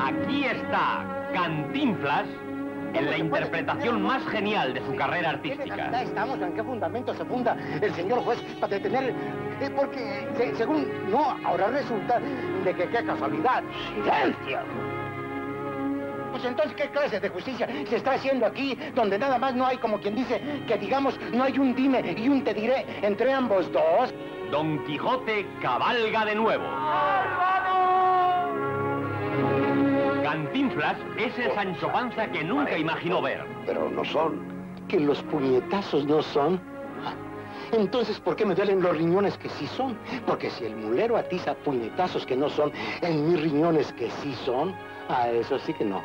Aquí está Cantinflas en la interpretación más genial de su carrera artística. Estamos, ¿en qué fundamento se funda el señor juez para detener? Porque, según, no, ahora resulta de que qué casualidad. ¡Silencio! Pues entonces, ¿qué clase de justicia se está haciendo aquí, donde nada más no hay, como quien dice, que digamos, no hay un dime y un te diré entre ambos dos? Don Quijote cabalga de nuevo. Cantinflas es el Sancho Panza que nunca imaginó ver. Pero no son. ¿Que los puñetazos no son? Entonces, ¿por qué me duelen los riñones que sí son? Porque si el mulero atiza puñetazos que no son, en mis riñones que sí son, a eso sí que no.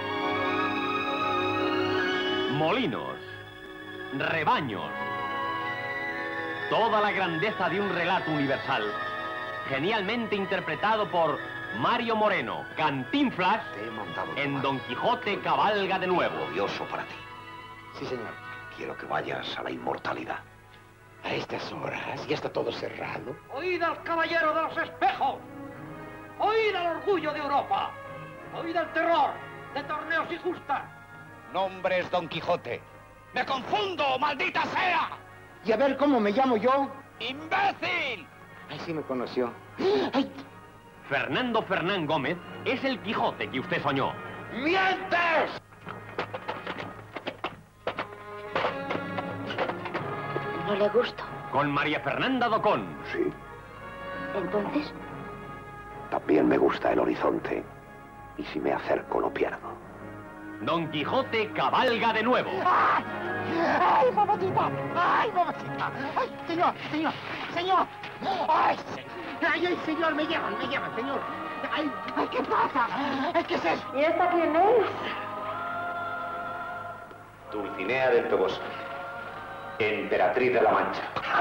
Molinos, rebaños, toda la grandeza de un relato universal, genialmente interpretado por Mario Moreno, Cantinflas, en Don Quijote cabalga de nuevo. Odioso para ti. Sí, señor. Quiero que vayas a la inmortalidad. A estas horas ya está todo cerrado. ¡Oíd al caballero de los espejos! ¡Oíd al orgullo de Europa! ¡Oíd al terror de torneos injustas! Nombre es Don Quijote. ¡Me confundo, maldita sea! Y a ver cómo me llamo yo. ¡Imbécil! Ay, sí me conoció. ¡Ay! Fernando Fernán Gómez es el Quijote que usted soñó. ¡Mientes! No le gusto. Con María Fernanda Docón. Sí, Entonces, también me gusta el horizonte. Y si me acerco, lo pierdo. Don Quijote cabalga de nuevo. ¡Ay! ¡Ay, mamacita! ¡Ay, mamacita! ¡Ay, señor, señor, señor! ¡Ay, ay, ay, señor, me llevan, señor! ¡Ay, ay, qué pasa! Ay, ¿qué es eso? ¿y esta quién es? Dulcinea del Toboso, emperatriz de la Mancha.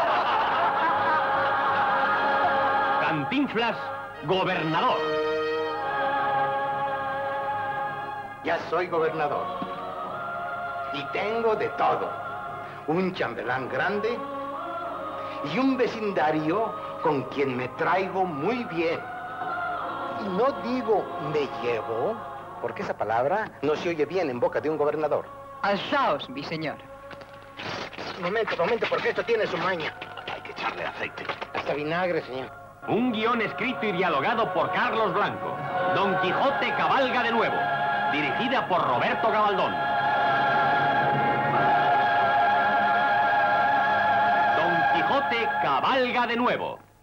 Cantinflas, gobernador. Ya soy gobernador. Y tengo de todo. Un chambelán grande y un vecindario con quien me traigo muy bien. Y no digo me llevo, porque esa palabra no se oye bien en boca de un gobernador. Alzaos, mi señor. Momento, porque esto tiene su maña. Hay que echarle aceite. Hasta vinagre, señor. Un guión escrito y dialogado por Carlos Blanco. Don Quijote cabalga de nuevo. Dirigida por Roberto Gabaldón. Don Quijote cabalga de nuevo.